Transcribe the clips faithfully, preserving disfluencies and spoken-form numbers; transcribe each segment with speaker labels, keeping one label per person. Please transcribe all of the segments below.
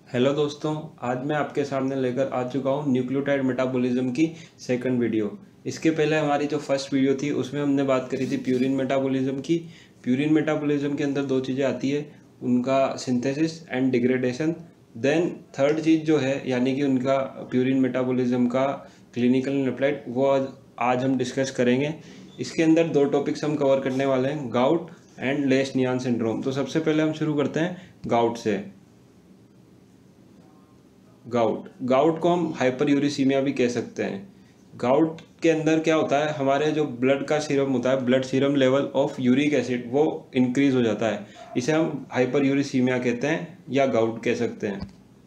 Speaker 1: Hello दोस्तों, आज मैं आपके सामने लेकर आ चुका हूँ न्यूक्लियोटाइड मेटाबॉलिज्म की सेकंड वीडियो। इसके पहले हमारी जो फर्स्ट वीडियो थी उसमें हमने बात करी थी प्यूरिन मेटाबॉलिज्म की। प्यूरिन मेटाबॉलिज्म के अंदर दो चीज़ें आती है, उनका synthesis and degradation. Then third चीज़ जो है यानी कि उनका प्यूरिन मेटाबॉलिज्म का क्लिनिकल एंड अप्लाइड, वो आज आज हम डिस्कस करेंगे। इसके अंदर दो टॉपिक्स हम कवर करने वाले हैं, गाउट एंड लेश-नियान सिंड्रोम। तो सबसे पहले हम शुरू करते हैं गाउट से। गाउट गाउट को हम हाइपर यूरिसीमिया भी कह सकते हैं। गाउट के अंदर क्या होता है, हमारे जो ब्लड का सीरम होता है, blood serum level of uric acid वो इंक्रीज हो जाता है। इसे हम हाइपर यूरिसीमिया कहते हैं या गाउट कह सकते हैं।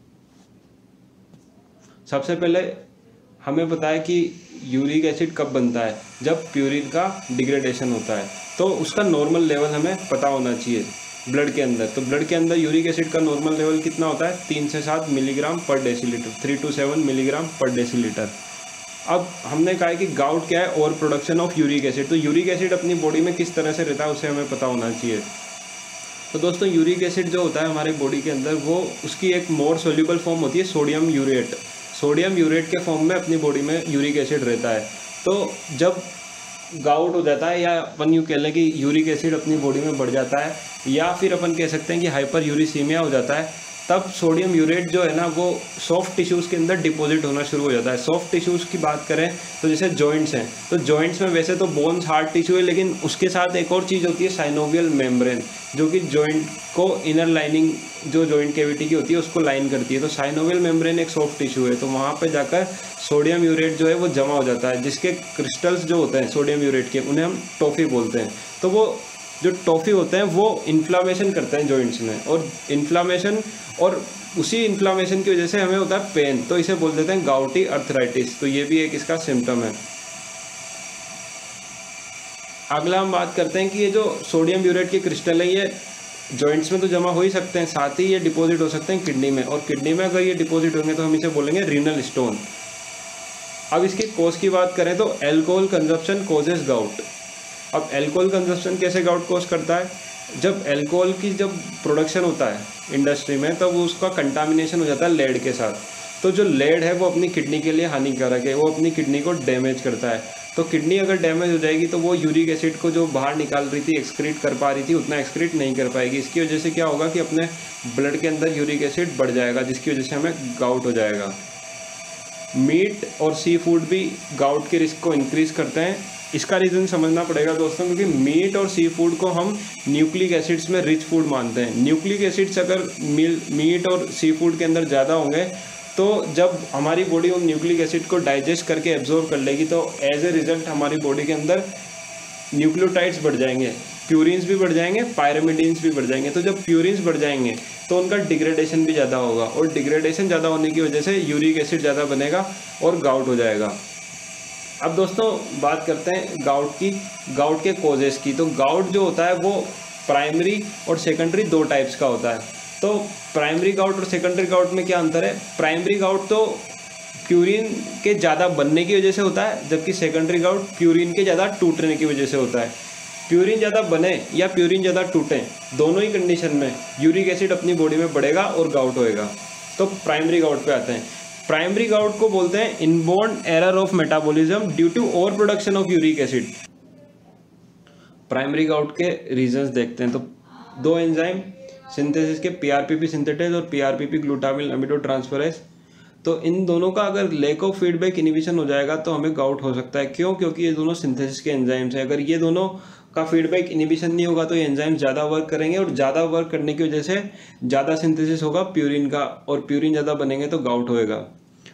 Speaker 1: सबसे पहले हमें पता है कि यूरिक एसिड कब बनता है, जब प्यूरिन का डिग्रेडेशन होता है। तो उसका नॉर्मल लेवल हमें पता होना चाहिए ब्लड के अंदर। तो ब्लड के अंदर यूरिक एसिड का नॉर्मल लेवल कितना होता है, तीन से सात milligram per decilitre, three to seven milligram per decilitre. अब हमने कहा है कि गाउट क्या है, over production of uric acid. तो यूरिक एसिड अपनी बॉडी में किस तरह से रहता है उसे हमें पता होना चाहिए। तो दोस्तों, यूरिक एसिड जो होता है हमारे बॉडी के अंदर, वो उसकी एक मोर सोल्यूबल फॉर्म होती है सोडियम यूरेट। सोडियम यूरेट के फॉर्म में अपनी बॉडी में यूरिक एसिड रहता है। तो जब गाउट हो जाता है, या अपन यूँ कह लें कि यूरिक एसिड अपनी बॉडी में बढ़ जाता है, या फिर अपन कह सकते हैं कि हाइपर यूरिसीमिया हो जाता है, तब सोडियम यूरेट जो है ना वो सॉफ्ट टिश्यूज़ के अंदर डिपॉजिट होना शुरू हो जाता है। सॉफ्ट टिश्यूज़ की बात करें तो जैसे जॉइंट्स हैं, तो जॉइंट्स में वैसे तो बोन्स हार्ड टिश्यू है, लेकिन उसके साथ एक और चीज़ होती है साइनोवियल मेम्ब्रेन, जो कि जॉइंट को इनर लाइनिंग जो जॉइंट कैविटी की होती है उसको लाइन करती है। तो साइनोवियल मेम्ब्रेन एक सॉफ्ट टिश्यू है, तो वहाँ पर जाकर सोडियम यूरेट जो है वो जमा हो जाता है, जिसके क्रिस्टल्स जो होते हैं सोडियम यूरेट के, उन्हें हम टॉफ़ी बोलते हैं। तो वो जो टॉफ़ी होते हैं वो इन्फ्लामेशन करते हैं जॉइंट्स में, और इन्फ्लामेशन और उसी इन्फ्लामेशन की वजह से हमें होता है पेन, तो इसे बोल देते हैं गाउटी अर्थराइटिस। तो ये भी एक इसका सिम्टम है। अगला हम बात करते हैं कि ये जो सोडियम यूरेट के क्रिस्टल है, ये जॉइंट्स में तो जमा हो ही सकते हैं, साथ ही ये डिपॉजिट हो सकते हैं किडनी में, और किडनी में अगर ये डिपॉजिट होंगे तो हम इसे बोलेंगे रीनल स्टोन। अब इसकी कोज की बात करें तो एल्कोहल कंजप्शन कोजेस गाउट। अब एल्कोहल कंजप्शन कैसे गाउट कोज करता है, जब एल्कोहल की जब प्रोडक्शन होता है इंडस्ट्री में, तब तो उसका कंटामिनेशन हो जाता है लेड के साथ। तो जो लेड है वो अपनी किडनी के लिए हानिकारक है, वो अपनी किडनी को डैमेज करता है। तो किडनी अगर डैमेज हो जाएगी तो वो यूरिक एसिड को जो बाहर निकाल रही थी, एक्सक्रीट कर पा रही थी, उतना एक्सक्रीट नहीं कर पाएगी। इसकी वजह से क्या होगा कि अपने ब्लड के अंदर यूरिक एसिड बढ़ जाएगा, जिसकी वजह से हमें गाउट हो जाएगा। मीट और सी फूड भी गाउट के रिस्क को इंक्रीज करते हैं। इसका रीज़न समझना पड़ेगा दोस्तों, क्योंकि मीट और सी फूड को हम न्यूक्लिक एसिड्स में रिच फूड मानते हैं। न्यूक्लिक एसिड्स अगर मीट और सी फूड के अंदर ज़्यादा होंगे, तो जब हमारी बॉडी उन न्यूक्लिक एसिड को डाइजेस्ट करके एब्जॉर्ब कर लेगी, तो एज ए रिजल्ट हमारी बॉडी के अंदर न्यूक्लियोटाइड्स बढ़ जाएंगे, प्यूरिन्स भी बढ़ जाएंगे, पायरामिडीन्स भी बढ़ जाएंगे। तो जब प्यूरिन्स बढ़ जाएंगे तो उनका डिग्रेडेशन भी ज़्यादा होगा, और डिग्रेडेशन ज़्यादा होने की वजह से यूरिक एसिड ज़्यादा बनेगा और गाउट हो जाएगा। अब दोस्तों बात करते हैं गाउट की, गाउट के कॉजेस की। तो गाउट जो होता है वो प्राइमरी और सेकेंडरी दो टाइप्स का होता है। तो प्राइमरी गाउट और सेकेंडरी गाउट में क्या अंतर है, प्राइमरी गाउट तो प्यूरिन के ज़्यादा बनने की वजह से होता है, जबकि सेकेंडरी गाउट प्यूरिन के ज़्यादा टूटने की वजह से होता है। प्यूरिन ज़्यादा बने या प्यूरिन ज़्यादा टूटें, दोनों ही कंडीशन में यूरिक एसिड अपनी बॉडी में बढ़ेगा और गाउट होएगा। तो प्राइमरी गाउट पे आते हैं। प्राइमरी गाउट को बोलते हैं inborn error of metabolism due to over production of uric acid. Primary gout के रीजंस देखते हैं। तो दो एंजाइम सिंथेसिस के, पीआरपीपी सिंथेटेज और पीआरपीपी ग्लूटामिल अमीडोट्रांसफरेज, तो इन दोनों का अगर लैक ऑफ फीडबैक इनिबिशन हो जाएगा तो हमें गाउट हो सकता है। क्यों? क्योंकि ये दोनों सिंथेसिस के एंजाइम्स हैं। अगर ये दोनों का फीडबैक इनिबिशन नहीं होगा तो ये एंजाइम ज़्यादा वर्क करेंगे, और ज़्यादा वर्क करने की वजह से ज़्यादा सिंथेसिस होगा प्यूरिन का, और प्यूरिन ज़्यादा बनेंगे तो गाउट होएगा।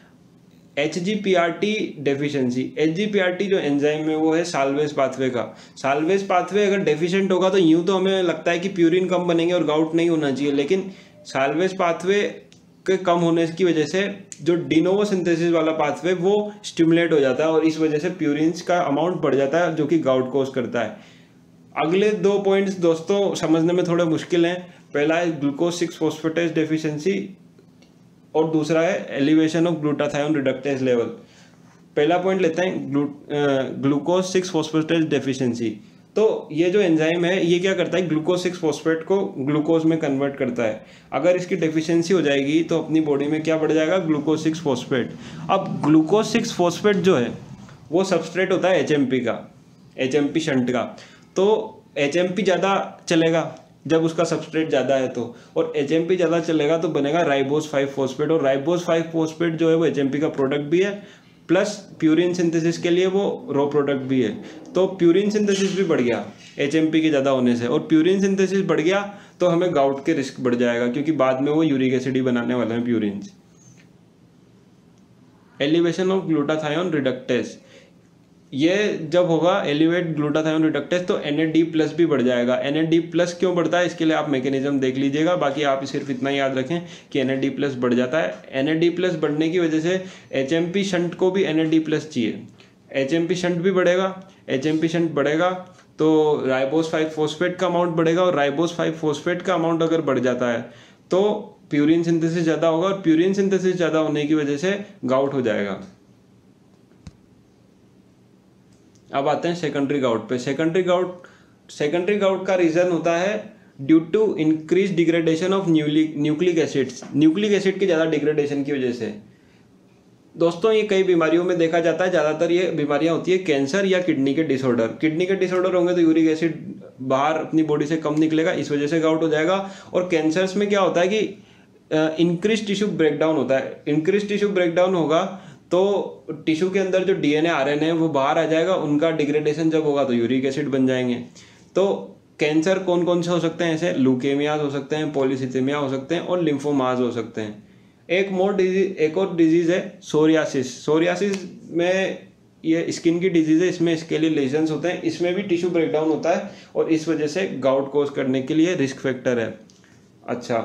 Speaker 1: H G P R T deficiency, H G P R T जो एंजाइम है वो है साल्वेज पाथवे का। साल्वेज पाथवे अगर डेफिशिएंट होगा तो यूँ तो हमें लगता है कि प्यूरिन कम बनेंगे और गाउट नहीं होना चाहिए, लेकिन साल्वेज पाथवे के कम होने की वजह से जो डिनोवो सिंथेसिस वाला पाथवे वो स्टिमुलेट हो जाता है, और इस वजह से प्यूरिन्स का अमाउंट बढ़ जाता है, जो कि गाउट कोज करता है। अगले दो पॉइंट्स दोस्तों समझने में थोड़े मुश्किल हैं। पहला है ग्लूकोज सिक्स फॉस्फेटेज डेफिशिएंसी, और दूसरा है elevation of glutathione reductase level. पहला पॉइंट लेते हैं glu glucose six phosphatase deficiency. तो ये जो एंजाइम है ये क्या करता है, ग्लूकोज सिक्स फॉस्फेट को ग्लूकोज में कन्वर्ट करता है। अगर इसकी डेफिशिएंसी हो जाएगी तो अपनी बॉडी में क्या बढ़ जाएगा, ग्लूकोज सिक्स फॉस्फेट। अब ग्लूकोज सिक्स फॉस्फेट जो है वो सबस्ट्रेट होता है एच एम पी का, एच एम पी शंट का। तो एच एम पी ज़्यादा चलेगा जब उसका सबस्ट्रेट ज़्यादा है तो, और एच एम पी ज़्यादा चलेगा तो बनेगा राइबोज फाइव फॉस्फेट, और राइबोज फाइव फॉस्फेट जो है वो एच एम पी का प्रोडक्ट भी है, प्लस प्यूरिन सिंथेसिस के लिए वो रॉ प्रोडक्ट भी है। तो प्यूरिन सिंथेसिस भी बढ़ गया एच एम पी के ज़्यादा होने से, और प्यूरिन सिंथेसिस बढ़ गया तो हमें गाउट के रिस्क बढ़ जाएगा, क्योंकि बाद में वो यूरिक एसिड ही बनाने वाले हैं purine. Elevation of glutathione reductase, ये जब होगा एलिवेट ग्लूटाथायोन रिडक्टेस तो एन ए डी प्लस भी बढ़ जाएगा। एन ए डी प्लस क्यों बढ़ता है, इसके लिए आप मैकेनिज्म देख लीजिएगा, बाकी आप सिर्फ इतना याद रखें कि एन ए डी प्लस बढ़ जाता है। एन ए डी प्लस बढ़ने की वजह से एच एम पी शंट को भी एन ए डी प्लस चाहिए, एच एम पी शंट भी बढ़ेगा। एच एम पी शंट बढ़ेगा तो राइबोज फाइव फॉस्फेट का अमाउंट बढ़ेगा, और राइबोज फाइव फॉस्फेट का अमाउंट अगर बढ़ जाता है तो प्यूरिन सिंथेसिस ज़्यादा होगा, और प्यूरिन सिंथेसिस ज़्यादा होने की वजह से गाउट हो जाएगा। अब आते हैं सेकेंडरी गाउट पे। सेकेंडरी गाउट सेकेंडरी गाउट का रीज़न होता है due to increase degradation of nucleic acids, nucleic acid की ज़्यादा डिग्रेडेशन की वजह से। दोस्तों ये कई बीमारियों में देखा जाता है, ज़्यादातर ये बीमारियां होती है कैंसर या किडनी के डिसऑर्डर। किडनी के डिसऑर्डर होंगे तो यूरिक एसिड बाहर अपनी बॉडी से कम निकलेगा, इस वजह से गाउट हो जाएगा। और कैंसर्स में क्या होता है कि इंक्रीज टिश्यू ब्रेकडाउन होता है, इंक्रीज टिश्यू ब्रेकडाउन होगा तो टिश्यू के अंदर जो डीएनए आरएनए है वो बाहर आ जाएगा, उनका डिग्रेडेशन जब होगा तो यूरिक एसिड बन जाएंगे। तो कैंसर कौन कौन से हो सकते हैं, ऐसे लुकेमियाज हो सकते हैं, पॉलीसिथेमिया हो सकते हैं, और लिम्फोमाज हो सकते हैं। एक मोर डिजीज एक और डिजीज़ है सोरियासिस। सोरियासिस में ये स्किन की डिजीज़ है, इसमें इसके लिए लेजन्स होते हैं, इसमें भी टिश्यू ब्रेकडाउन होता है और इस वजह से गाउट कोज करने के लिए रिस्क फैक्टर है। अच्छा,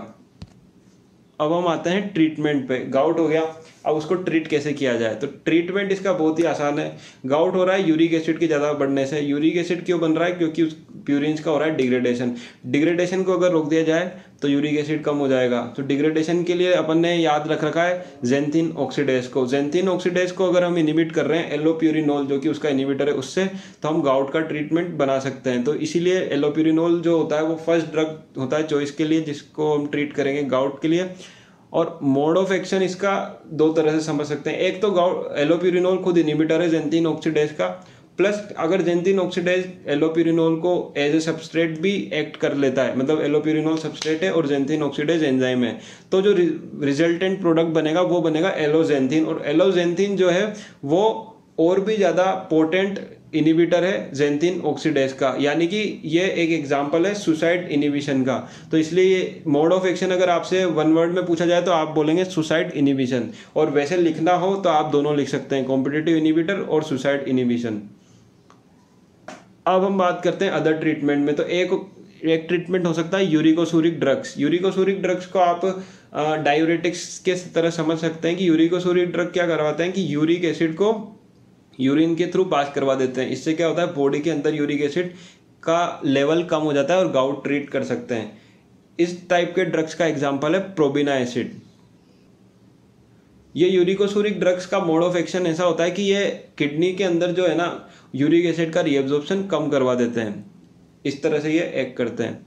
Speaker 1: अब हम आते हैं ट्रीटमेंट पे। गाउट हो गया, अब उसको ट्रीट कैसे किया जाए, तो ट्रीटमेंट इसका बहुत ही आसान है। गाउट हो रहा है यूरिक एसिड की ज़्यादा बढ़ने से। यूरिक एसिड क्यों बन रहा है, क्योंकि उस प्यूरिन्स का हो रहा है डिग्रेडेशन। डिग्रेडेशन को अगर रोक दिया जाए तो यूरिक एसिड कम हो जाएगा। तो डिग्रेडेशन के लिए अपन ने याद रख रखा है जेंथिन ऑक्सीडेज को। जेंथिन ऑक्सीडेज को अगर हम इनिबिट कर रहे हैं एलोप्यूरिनोल जो कि उसका इनिबिटर है उससे, तो हम गाउट का ट्रीटमेंट बना सकते हैं। तो इसीलिए एलोप्यूरिनोल जो होता है वो फर्स्ट ड्रग होता है चॉइस के लिए, जिसको हम ट्रीट करेंगे गाउट के लिए। और मोड ऑफ एक्शन इसका दो तरह से समझ सकते हैं। एक तो गाउट एलोप्यूरिनोल खुद इनिबिटर है जेंथिन ऑक्सीडेज का, प्लस अगर जेंथिन ऑक्सीडेज एलोप्यूरिनोल को एज ए सबस्ट्रेट भी एक्ट कर लेता है, मतलब एलोप्यूरिनोल सबस्ट्रेट है और जेंथिन ऑक्सीडेज एंजाइम है, तो जो रिजल्टेंट प्रोडक्ट बनेगा वो बनेगा एलोजेंथिन। और एलोजेंथिन जो है वो और भी ज़्यादा पोटेंट इनिबिटर है जेंथिन ऑक्सीडेज का, यानी कि ये एक एग्जांपल है सुसाइड इनिबिशन का। तो इसलिए मोड ऑफ एक्शन अगर आपसे वन वर्ड में पूछा जाए तो आप बोलेंगे सुसाइड इनिबिशन, और वैसे लिखना हो तो आप दोनों लिख सकते हैं, कॉम्पिटिटिव इनिबिटर और सुसाइड इनिबिशन। अब हम बात करते हैं अदर ट्रीटमेंट में। तो एक एक ट्रीटमेंट हो सकता है यूरिकोसूरिक ड्रग्स। यूरिकोसूरिक ड्रग्स को आप डायूरेटिक्स के तरह समझ सकते हैं कि यूरिकोसूरिक ड्रग क्या करवाते हैं कि यूरिक एसिड को यूरिन के थ्रू पास करवा देते हैं। इससे क्या होता है, बॉडी के अंदर यूरिक एसिड का लेवल कम हो जाता है और गाउट ट्रीट कर सकते हैं। इस टाइप के ड्रग्स का एग्जांपल है प्रोबिना एसिड। ये यूरिकोसूरिक ड्रग्स का मोड ऑफ एक्शन ऐसा होता है कि ये किडनी के अंदर जो है ना यूरिक एसिड का रीएब्जॉर्प्शन कम करवा देते हैं। इस तरह से ये एक्ट करते हैं।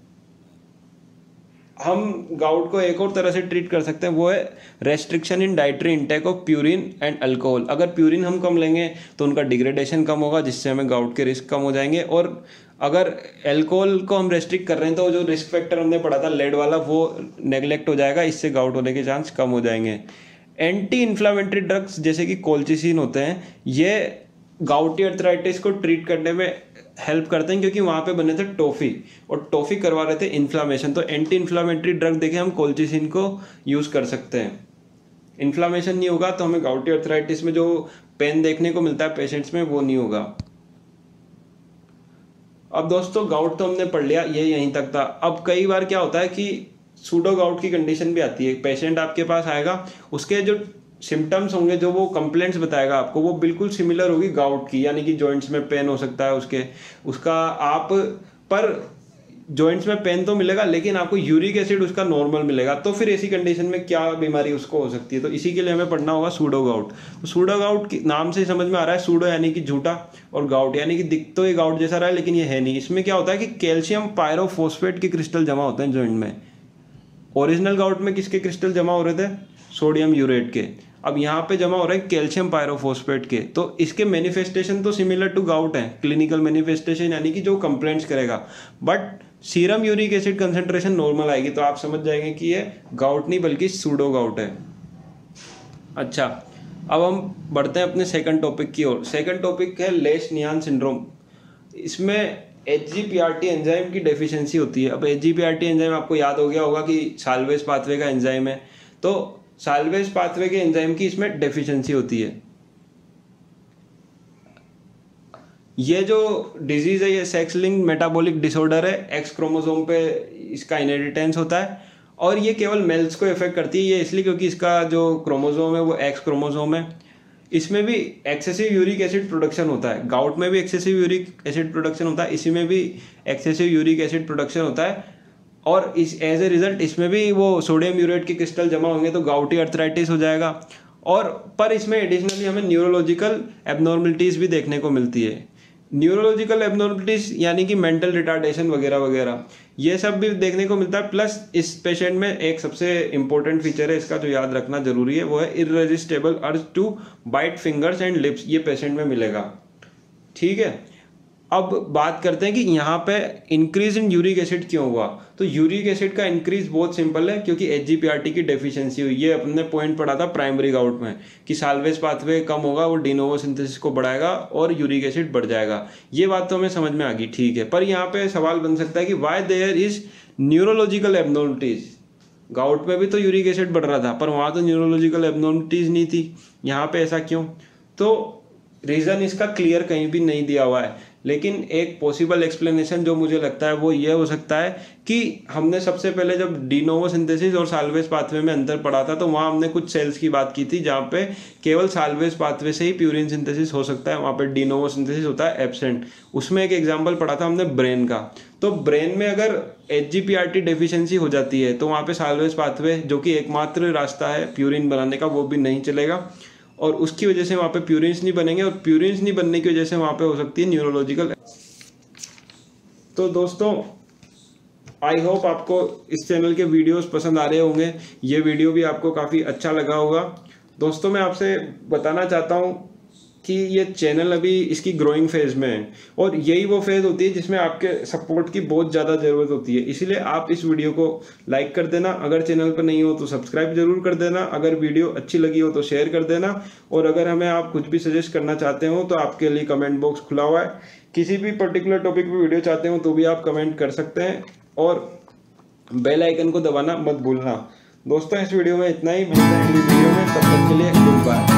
Speaker 1: हम गाउट को एक और तरह से ट्रीट कर सकते हैं, वो है restriction in dietary intake of purine and alcohol. अगर प्यूरिन हम कम लेंगे तो उनका डिग्रेडेशन कम होगा, जिससे हमें गाउट के रिस्क कम हो जाएंगे। और अगर अल्कोहल को हम रेस्ट्रिक्ट कर रहे हैं तो जो रिस्क फैक्टर हमने पढ़ा था लेड वाला वो नेग्लेक्ट हो जाएगा, इससे गाउट होने के चांस कम हो जाएंगे। एंटी इन्फ्लामेटरी ड्रग्स जैसे कि कोल्चिसिन होते हैं, ये गाउटी अर्थराइटिस को ट्रीट करने में हेल्प करते हैं, क्योंकि वहाँ पे बने थे टॉफ़ी और टॉफ़ी करवा रहे थे इन्फ्लामेशन। तो एंटी इन्फ्लामेटरी ड्रग देखे हम कोल्चिसिन को यूज़ कर सकते हैं। इन्फ्लामेशन नहीं होगा तो हमें गाउटी अर्थराइटिस में जो पेन देखने को मिलता है पेशेंट्स में वो नहीं होगा। अब दोस्तों गाउट तो हमने पढ़ लिया, ये यहीं तक था। अब कई बार क्या होता है कि सूडो गाउट की कंडीशन भी आती है। पेशेंट आपके पास आएगा, उसके जो सिम्टम्स होंगे, जो वो कंप्लेंट्स बताएगा आपको, वो बिल्कुल सिमिलर होगी गाउट की, यानी कि जॉइंट्स में पेन हो सकता है उसके उसका आप पर जॉइंट्स में पेन तो मिलेगा लेकिन आपको यूरिक एसिड उसका नॉर्मल मिलेगा। तो फिर ऐसी कंडीशन में क्या बीमारी उसको हो सकती है, तो इसी के लिए हमें पढ़ना होगा सूडो गाउट। तो सूडो गाउट की नाम से समझ में आ रहा है, सूडो यानी कि झूठा और गाउट यानी कि दिख तो ये गाउट जैसा रहा है लेकिन ये है नहीं। इसमें क्या होता है कि कैल्शियम पायरोफॉस्फेट के क्रिस्टल जमा होते हैं जॉइंट में। ओरिजिनल गाउट में किसके क्रिस्टल जमा हो रहे थे, सोडियम यूरेट के। अब यहाँ पे जमा हो रहे हैं कैल्शियम पायरोफॉस्फेट के। तो इसके मैनिफेस्टेशन तो सिमिलर टू गाउट है, क्लिनिकल मैनिफेस्टेशन यानी कि जो कंप्लेंट्स करेगा, but serum uric acid concentration normal आएगी। तो आप समझ जाएंगे कि ये गाउट नहीं बल्कि सूडो गाउट है। अच्छा, अब हम बढ़ते हैं अपने सेकंड टॉपिक की ओर। सेकंड टॉपिक है लेश-नियान सिंड्रोम। इसमें H G P R T enzyme की डेफिशिएंसी होती है। अब H G P R T enzyme आपको याद हो गया होगा कि साल्वेज पाथवे का एंजाइम है। तो साल्वेज पाथवे के एंजाइम की इसमें डेफिशिएंसी होती है। ये जो डिजीज है ये सेक्स लिंक्ड मेटाबॉलिक डिसऑर्डर है। एक्स क्रोमोसोम पे इसका इनहेरिटेंस होता है और ये केवल मेल्स को इफेक्ट करती है। ये इसलिए क्योंकि इसका जो क्रोमोसोम है वो एक्स क्रोमोसोम है। इसमें भी एक्सेसिव यूरिक एसिड प्रोडक्शन होता है। गाउट में भी एक्सेसिव यूरिक एसिड प्रोडक्शन होता है, इसी में भी एक्सेसिव यूरिक एसिड प्रोडक्शन होता है। और इस एज ए रिजल्ट इसमें भी वो सोडियम यूरेट के क्रिस्टल जमा होंगे तो गाउटी अर्थराइटिस हो जाएगा। और पर इसमें एडिशनली हमें न्यूरोलॉजिकल एबनॉर्मलिटीज़ भी देखने को मिलती है। न्यूरोलॉजिकल एबनॉर्मलिटीज़ यानी कि मेंटल रिटार्डेशन वगैरह वगैरह ये सब भी देखने को मिलता है। प्लस इस पेशेंट में एक सबसे इंपॉर्टेंट फीचर है इसका जो याद रखना जरूरी है, वो है irresistible urge to bite fingers and lips. ये पेशेंट में मिलेगा। ठीक है, अब बात करते हैं कि यहाँ पे इंक्रीज इन यूरिक एसिड क्यों हुआ। तो यूरिक एसिड का इंक्रीज बहुत सिंपल है, क्योंकि H G P R T की डेफिशिएंसी हुई। ये अपने पॉइंट पढ़ा था प्राइमरी गाउट में कि साल्वेज पाथवे कम होगा, वो डिनोवो सिंथेसिस को बढ़ाएगा और यूरिक एसिड बढ़ जाएगा। ये बात तो हमें समझ में आ गई, ठीक है। पर यहाँ पे सवाल बन सकता है कि why there is neurological abnormalities. Gout में भी तो यूरिक एसिड बढ़ रहा था पर वहाँ तो न्यूरोलॉजिकल एबनॉर्मलिटीज नहीं थी, यहाँ पे ऐसा क्यों? तो रीज़न इसका क्लियर कहीं भी नहीं दिया हुआ है, लेकिन एक पॉसिबल एक्सप्लेनेशन जो मुझे लगता है वो ये हो सकता है कि हमने सबसे पहले जब डिनोवो सिंथेसिस और साल्वेज पाथवे में अंतर पढ़ा था तो वहाँ हमने कुछ सेल्स की बात की थी जहाँ पे केवल साल्वेज पाथवे से ही प्यूरिन सिंथेसिस हो सकता है, वहाँ पे डिनोवो सिंथेसिस होता है एब्सेंट। उसमें एक एग्जाम्पल पढ़ा था हमने ब्रेन का। तो ब्रेन में अगर H G P R T deficiency हो जाती है तो वहाँ पे साल्वेज पाथवे जो कि एकमात्र रास्ता है प्यूरिन बनाने का वो भी नहीं चलेगा और उसकी वजह से वहाँ पे प्यूरिन्स नहीं बनेंगे और प्यूरिन्स नहीं बनने की वजह से वहाँ पे हो सकती है न्यूरोलॉजिकल। तो दोस्तों आई होप आपको इस चैनल के वीडियोस पसंद आ रहे होंगे, ये वीडियो भी आपको काफ़ी अच्छा लगा होगा। दोस्तों मैं आपसे बताना चाहता हूँ कि ये चैनल अभी इसकी ग्रोइंग फेज में है और यही वो फेज होती है जिसमें आपके सपोर्ट की बहुत ज़्यादा ज़रूरत होती है। इसलिए आप इस वीडियो को लाइक कर देना, अगर चैनल पर नहीं हो तो सब्सक्राइब जरूर कर देना, अगर वीडियो अच्छी लगी हो तो शेयर कर देना और अगर हमें आप कुछ भी सजेस्ट करना चाहते हो तो आपके लिए कमेंट बॉक्स खुला हुआ है। किसी भी पर्टिकुलर टॉपिक पर वीडियो चाहते हो तो भी आप कमेंट कर सकते हैं और बेल आइकन को दबाना मत भूलना। दोस्तों इस वीडियो में इतना ही, मिलते हैं अगली वीडियो में, तब तक के लिए गुड बाय।